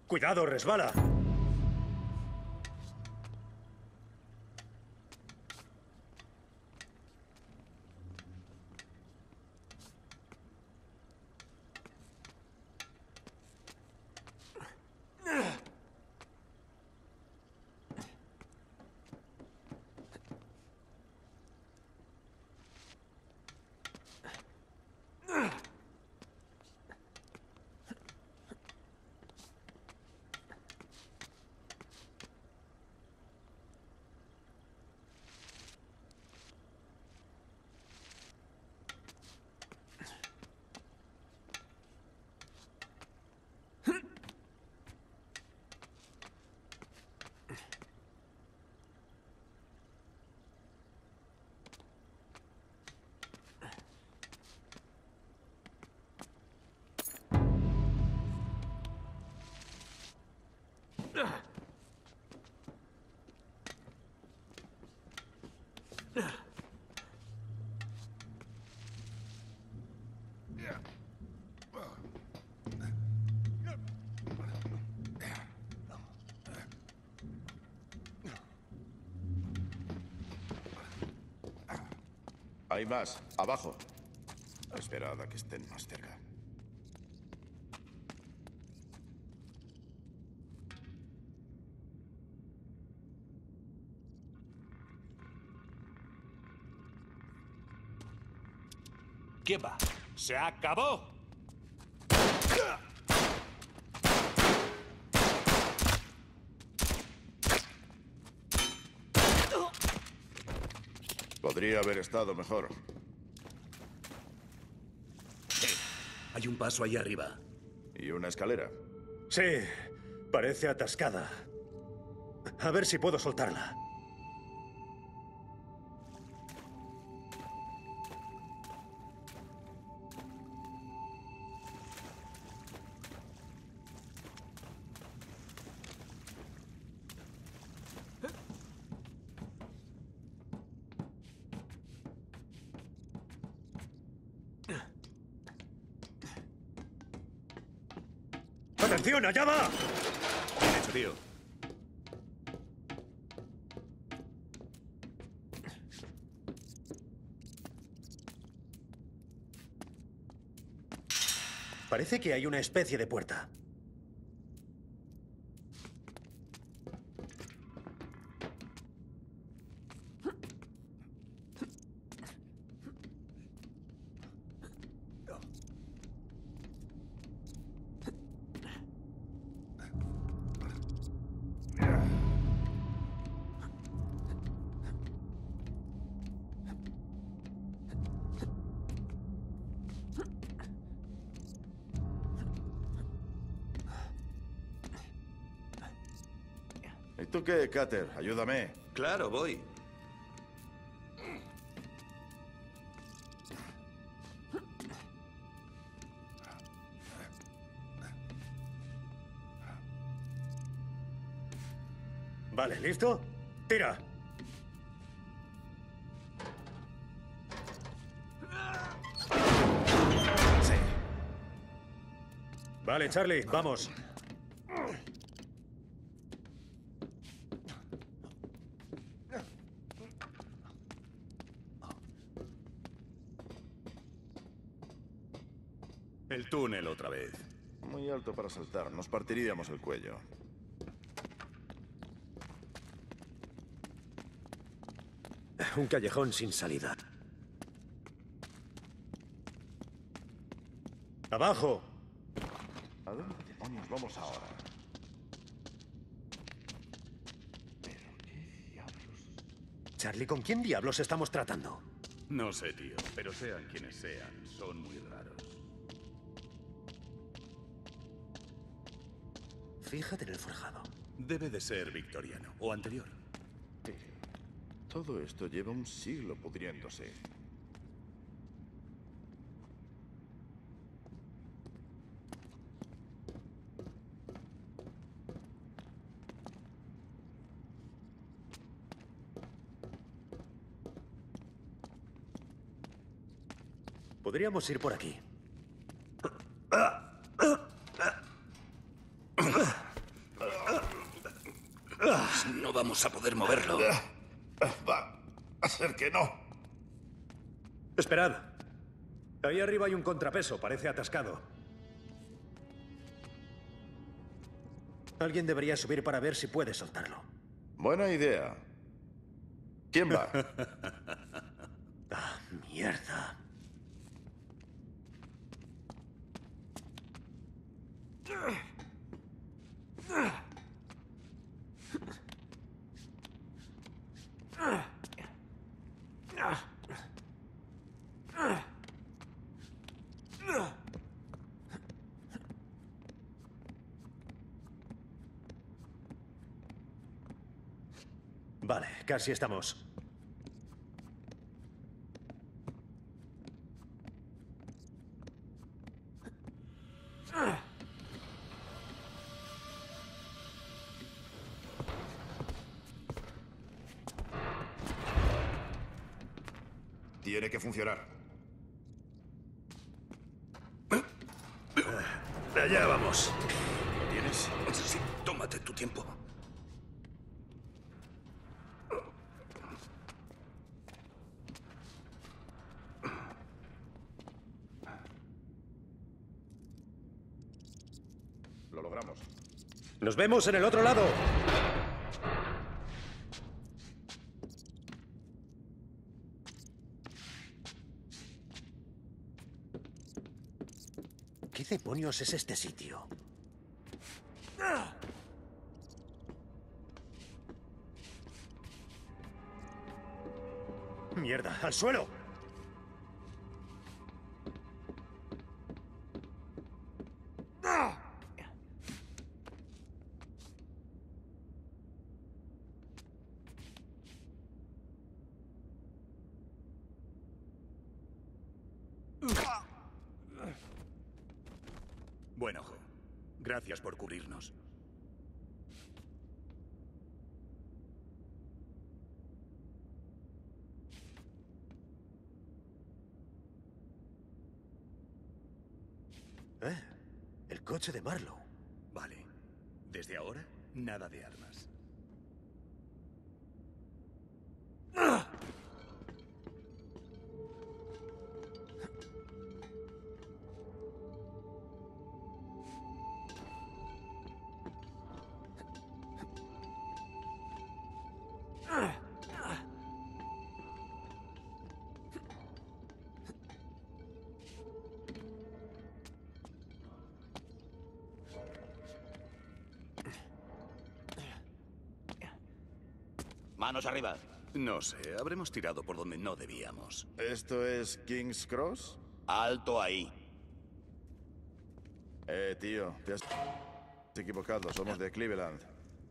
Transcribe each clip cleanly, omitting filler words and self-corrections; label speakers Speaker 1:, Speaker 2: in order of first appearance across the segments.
Speaker 1: Cuidado, resbala.
Speaker 2: Hay más, abajo. Esperad a que estén más cerca.
Speaker 3: ¿Qué va? ¡Se acabó!
Speaker 2: Podría haber estado mejor.
Speaker 4: Hay un paso ahí arriba.
Speaker 2: ¿Y una escalera?
Speaker 1: Sí, parece atascada. A ver si puedo soltarla. ¡Atención, allá va!
Speaker 4: Bien hecho, tío.
Speaker 1: Parece que hay una especie de puerta.
Speaker 2: ¿Y tú qué, Cutter? Ayúdame.
Speaker 4: Claro, voy.
Speaker 1: Vale, ¿listo? ¡Tira!
Speaker 2: Sí.
Speaker 1: Vale, Charlie, vamos.
Speaker 4: El túnel otra vez.
Speaker 2: Muy alto para saltar. Nos partiríamos el cuello.
Speaker 1: Un callejón sin salida. ¡Abajo!
Speaker 2: ¿A dónde demonios vamos ahora? ¿Pero qué diablos?
Speaker 1: Charlie, ¿con quién diablos estamos tratando?
Speaker 4: No sé, tío, pero sean quienes sean, son muy raros.
Speaker 1: Fíjate en el forjado.
Speaker 4: Debe de ser victoriano o anterior.
Speaker 2: Todo esto lleva un siglo pudriéndose.
Speaker 1: Podríamos ir por aquí.
Speaker 5: más. No vamos a poder moverlo.
Speaker 2: Va a ser que no.
Speaker 1: Esperad. Ahí arriba hay un contrapeso, parece atascado. Alguien debería subir para ver si puede soltarlo.
Speaker 2: Buena idea. ¿Quién va?
Speaker 1: Ah, mierda. Vale, casi estamos.
Speaker 2: Tiene que funcionar.
Speaker 1: Allá vamos.
Speaker 2: ¿Lo tienes?
Speaker 5: Sí, tómate tu tiempo.
Speaker 2: Lo logramos.
Speaker 1: ¡Nos vemos en el otro lado! ¿Qué demonios es este sitio? ¡Mierda! ¡Al suelo!
Speaker 5: Buen ojo. Gracias por cubrirnos.
Speaker 1: El coche de Marlowe.
Speaker 5: Vale. Desde ahora, nada de armas.
Speaker 3: Manos arriba.
Speaker 5: No sé, habremos tirado por donde no debíamos.
Speaker 2: ¿Esto es King's Cross?
Speaker 3: Alto ahí.
Speaker 2: Tío, te has equivocado. Somos de Cleveland.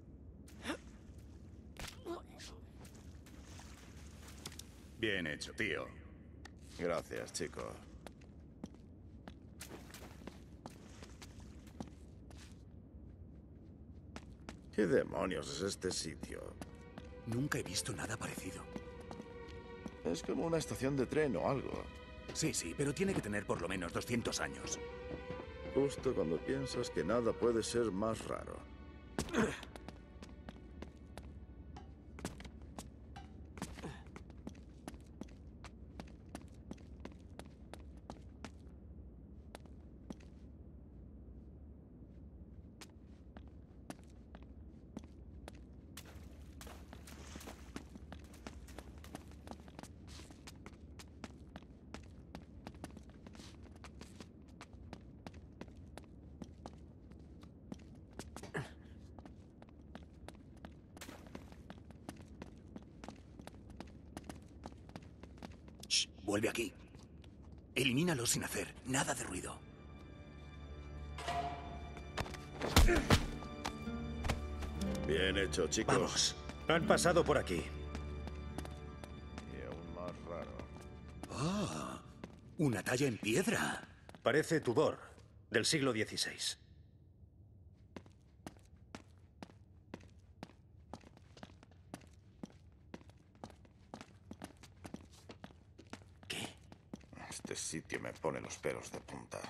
Speaker 5: Bien hecho, tío.
Speaker 2: Gracias, chico. ¿Qué demonios es este sitio?
Speaker 5: Nunca he visto nada parecido.
Speaker 2: Es como una estación de tren o algo.
Speaker 5: Sí, pero tiene que tener por lo menos 200 años.
Speaker 2: Justo cuando piensas que nada puede ser más raro.
Speaker 5: Shh, vuelve aquí. Elimínalo sin hacer nada de ruido.
Speaker 2: Bien hecho, chicos.
Speaker 1: Vamos. Han pasado por aquí.
Speaker 2: Y aún más raro.
Speaker 5: ¡Ah! Una talla en piedra.
Speaker 1: Parece Tudor, del siglo XVI.
Speaker 5: ¿Qué?
Speaker 2: Este sitio me pone los pelos de punta.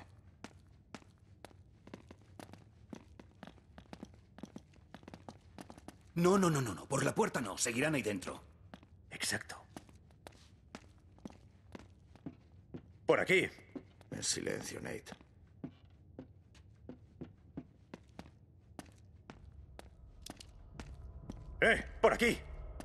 Speaker 5: No. Por la puerta no. Seguirán ahí dentro.
Speaker 1: Exacto. Por aquí.
Speaker 2: En silencio, Nate.
Speaker 1: Por aquí.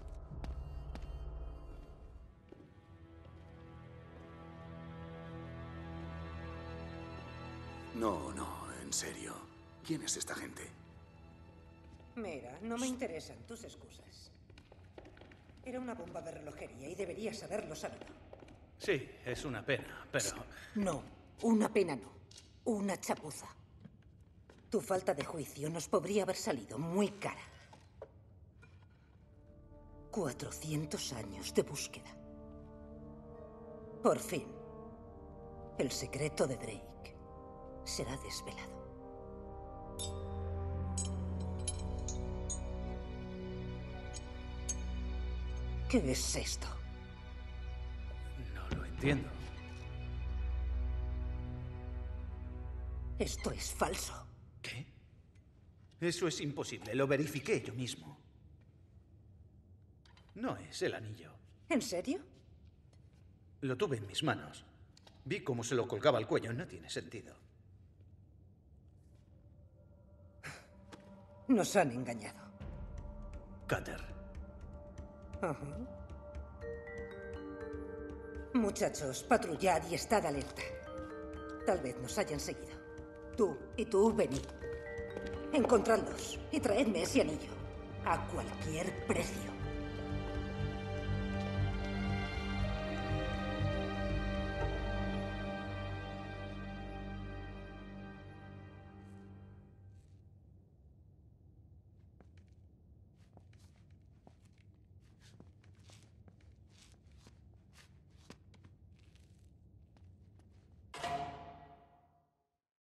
Speaker 5: No, en serio. ¿Quién es esta gente?
Speaker 6: Mira, no me interesan tus excusas. Era una bomba de relojería y deberías haberlo sabido.
Speaker 7: Sí, es una pena, pero...
Speaker 6: No, una pena no. Una chapuza. Tu falta de juicio nos podría haber salido muy cara. 400 años de búsqueda. Por fin, el secreto de Drake será desvelado. ¿Qué es esto?
Speaker 7: No lo entiendo.
Speaker 6: Esto es falso.
Speaker 7: ¿Qué? Eso es imposible. Lo verifiqué yo mismo. No es el anillo.
Speaker 6: ¿En serio?
Speaker 7: Lo tuve en mis manos. Vi cómo se lo colgaba al cuello. No tiene sentido.
Speaker 6: Nos han engañado.
Speaker 7: Cutter.
Speaker 6: Ajá. Muchachos, patrullad y estad alerta. Tal vez nos hayan seguido. Tú y tú, venid. Encontradlos y traedme ese anillo. A cualquier precio.